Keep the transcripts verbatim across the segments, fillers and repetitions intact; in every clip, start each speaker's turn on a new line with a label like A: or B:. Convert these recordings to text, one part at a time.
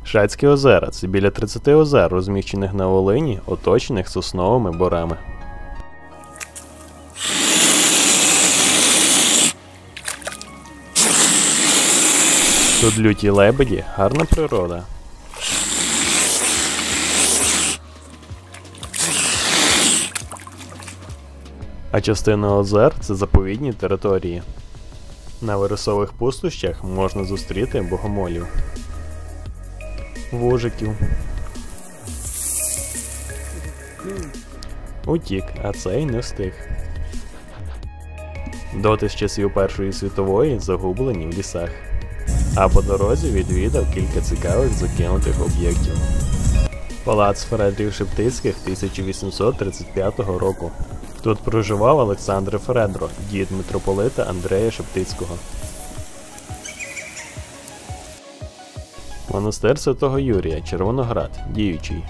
A: Шацькі озера – це біля тридцяти озер, розміщених на Волині, оточених сосновими борами. Тут люті лебеді – гарна природа. А частина озер – це заповідні території. На вересових пустощах можна зустріти богомолів, вужиків. Утік, а цей не встиг. Доти з часів Першої світової загублені в лісах. А по дорозі відвідав кілька цікавих закинутих об'єктів. Палац Фредрів-Шептицьких тисяча вісімсот тридцять п'ятого року. Тут проживав Олександр Фредро, дід митрополита Андрея Шептицького. Монастир Святого Юрія, Червоноград, діючий.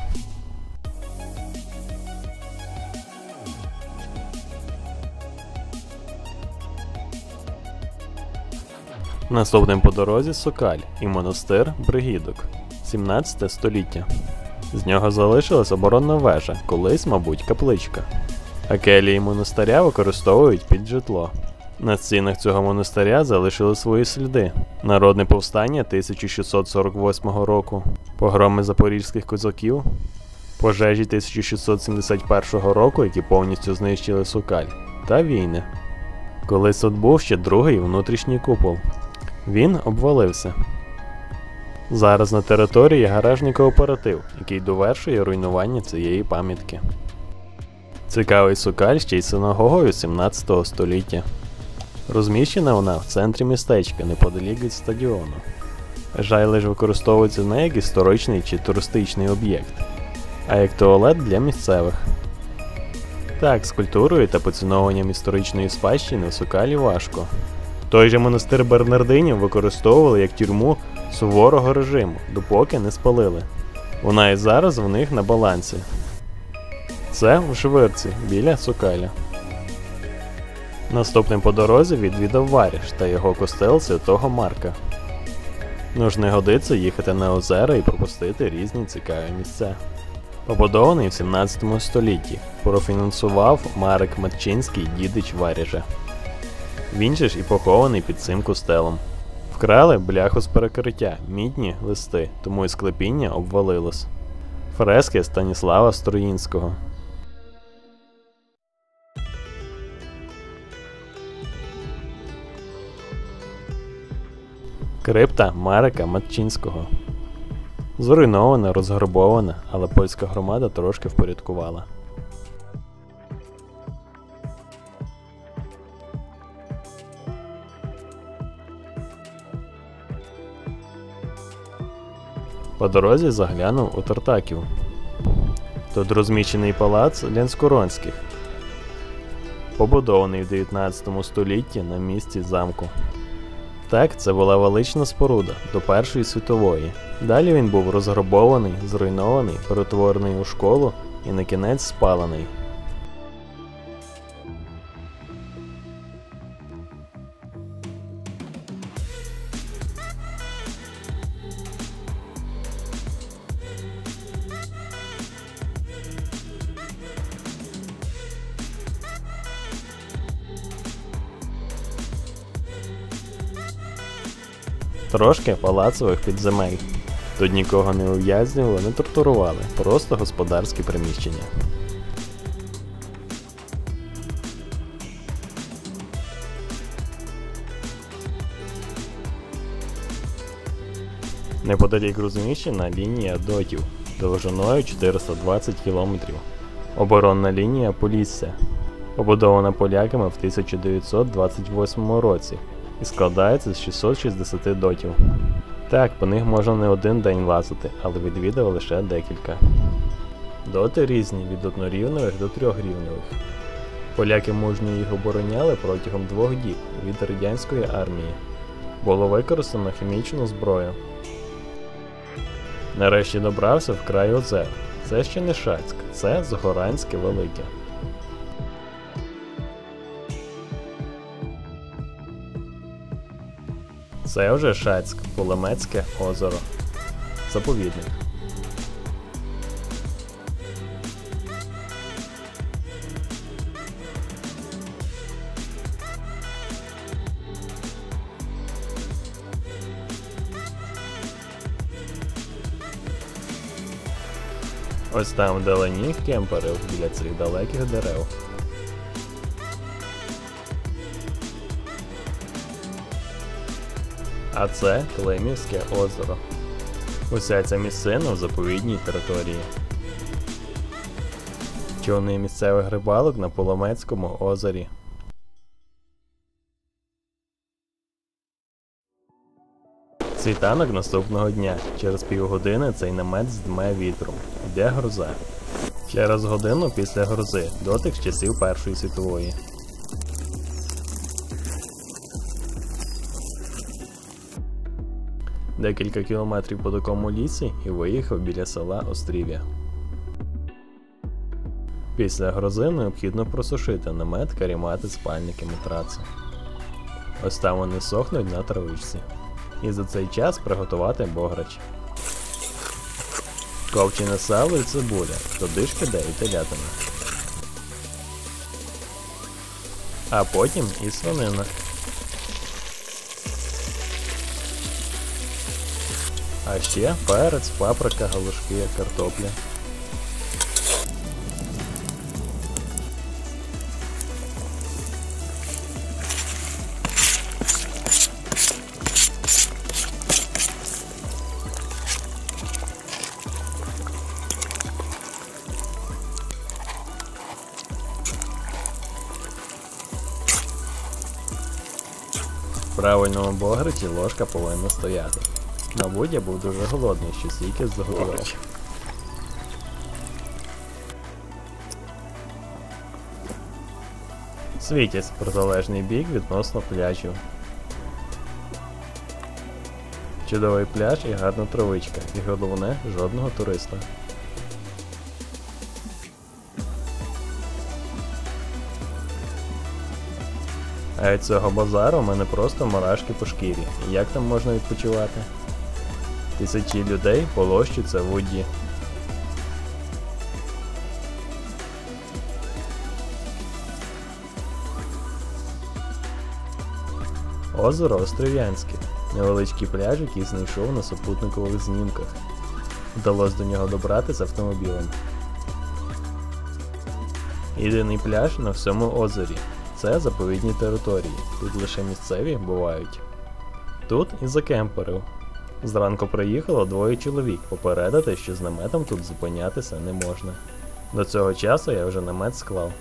A: Наступним по дорозі Сокаль і монастир Бригідок, сімнадцяте століття. З нього залишилась оборонна вежа, колись, мабуть, капличка. А келії монастиря використовують під житло. На стінах цього монастиря залишили свої сліди. Народне повстання тисяча шістсот сорок восьмого року, погроми запорізьких козаків, пожежі тисяча шістсот сімдесят першого року, які повністю знищили Сокаль, та війни. Колись тут був ще другий внутрішній купол. Він обвалився. Зараз на території гаражний кооператив, який довершує руйнування цієї пам'ятки. Цікавий Сокаль ще й синагогою сімнадцятого століття. Розміщена вона в центрі містечка, неподалік від стадіону. Жайлиш використовується не як історичний чи туристичний об'єкт, а як туалет для місцевих. Так, з культурою та поціновуванням історичної спадщини в Сокалі важко. Той же монастир Бернардинів використовували як тюрму суворого режиму, допоки не спалили. Вона і зараз в них на балансі. Це в Швирці, біля Сокаля. Наступним по дорозі відвідав Варіш та його костел Святого Марка. Ну ж не годиться їхати на озера і пропустити різні цікаві місця. Побудований в сімнадцятому столітті, профінансував Марек Матчинський, дідич Варіжа. Він же ж і похований під цим костелом. Вкрали бляху з перекриття, мідні листи, тому і склепіння обвалилось. Фрески Станіслава Струїнського. Крипта Марека Матчинського. Зруйнована, розграбована, але польська громада трошки впорядкувала. По дорозі заглянув у Тартаків. Тут розміщений палац Ленскоронських, побудований в дев'ятнадцятому столітті на місці замку. Так, це була велична споруда до Першої світової. Далі він був розграбований, зруйнований, перетворений у школу і на кінець спалений. Трошки палацових підземель. Тут нікого не ув'язнювали, не тортурували, просто господарські приміщення. Неподалік розміщена лінія дотів, довжиною чотириста двадцять кілометрів. Оборонна лінія Полісся, побудована поляками в тисяча дев'ятсот двадцять восьмому році. І складається з шістсот шістдесят дотів. Так, по них можна не один день лазити, але відвідав лише декілька. Доти різні, від однорівневих до трьохрівневих. Поляки мужньо їх обороняли протягом двох діб від радянської армії. Було використано хімічну зброю. Нарешті добрався в край озер. Це ще не Шацьк, це Згоранське Велике. Це вже Шацьк, Полемецьке озеро. заповідник. Ось там вдалині кемпери біля цих далеких дерев. А це Климівське озеро. Уся ця місцина в заповідній території. Човни місцевих рибалок на Поломецькому озері. Світанок наступного дня. Через півгодини цей намет здме вітром. Йде гроза. Через годину після грози. Дотик з часів Першої світової. Декілька кілометрів по такому лісі і виїхав біля села Острів'я. Після грози необхідно просушити намет, карімати, спальники, матраци. Ось там вони сохнуть на травичці. І за цей час приготувати бограч. Ковчене сало і цибуля, туди ж піде і телятина. А потім і свинина. А ще перець, паприка, галушки, картопля. В правильному бограчі ложка повинна стояти. Мабуть, я був дуже голодний, що стільки заготував. Світязь – протилежний бік відносно пляжів. Чудовий пляж і гарна травичка, і головне – жодного туриста. А від цього базару в мене просто мурашки по шкірі. І як там можна відпочивати? Тисячі людей полощуться в воді. Озеро Острів'янське. Невеличкий пляж, який знайшов на супутникових знімках. Вдалося до нього добратися автомобілем. Єдиний пляж на всьому озері. Це заповідні території. Тут лише місцеві бувають. Тут і закемперив. Зранку приїхало двоє чоловік попередити, що з наметом тут зупинятися не можна. До цього часу я вже намет склав.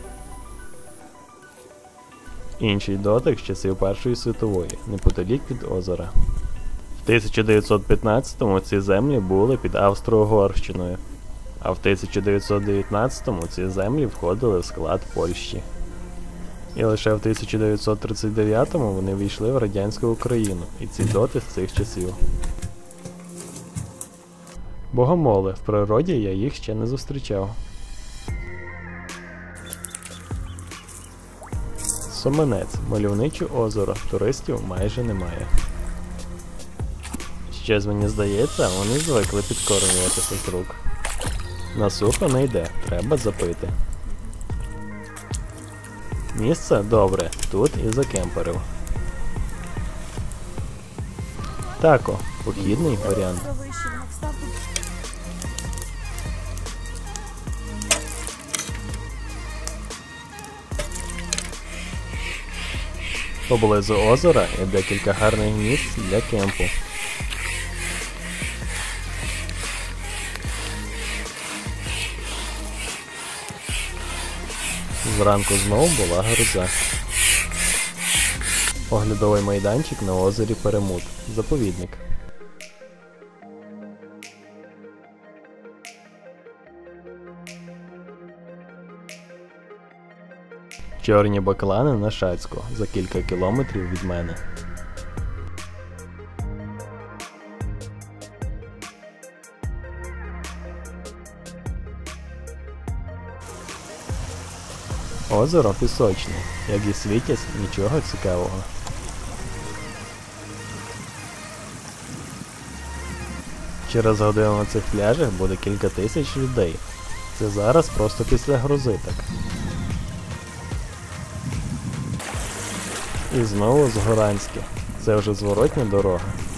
A: Інший дотик з часів Першої світової, неподалік від озера. В тисяча дев'ятсот п'ятнадцятому ці землі були під Австро-Угорщиною, а в тисяча дев'ятсот дев'ятнадцятому ці землі входили в склад Польщі. І лише в тисяча дев'ятсот тридцять дев'ятому вони війшли в радянську Україну, і ці доти з цих часів. Богомоли, в природі я їх ще не зустрічав. Соменець, мальовниче озеро, туристів майже немає. Щось мені здається, вони звикли підкормлюватися з рук. На сухо не йде, треба запити. Місце добре, тут і закемперив. Тако, похідний варіант. Поблизу озера є декілька гарних місць для кемпу. Зранку знову була гроза. Оглядовий майданчик на озері Перемут. Заповідник. Чорні баклани на Шацьку, за кілька кілометрів від мене. Озеро пісочне, як і Світязь, нічого цікавого. Через годину на цих пляжах буде кілька тисяч людей. Це зараз просто після грози так. І знову Згоранське. Це вже зворотня дорога.